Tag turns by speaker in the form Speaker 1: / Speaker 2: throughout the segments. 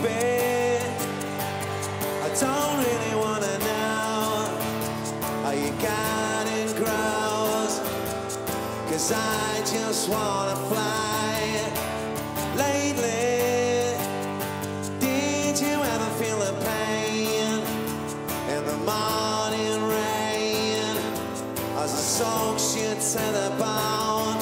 Speaker 1: maybe I don't really wanna know how you got it grows, 'cause I just wanna fly. Lately, did you ever feel the pain in the morning rain as it soaks you to the bone?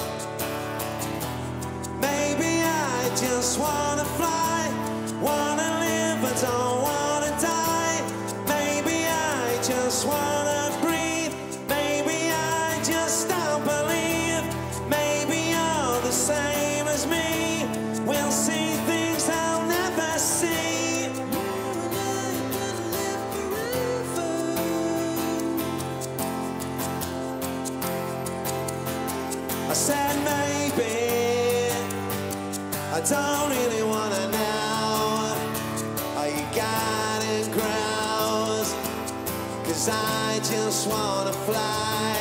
Speaker 1: Maybe I just wanna fly, wanna live but don't wanna die. Maybe I just wanna breathe, maybe I just don't believe. Maybe you're the same as me, we'll see things I'll never see. I said maybe I don't really wanna know how you got it grows, 'cause I just wanna fly.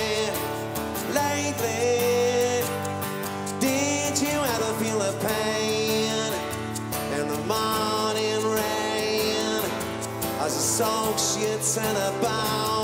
Speaker 1: Lately, did you ever feel the pain in the morning rain as it soaks you to the bone?